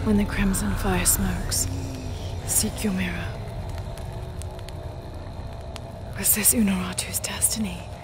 When the crimson fire smokes, seek your mirror. Was this Unuratu's destiny?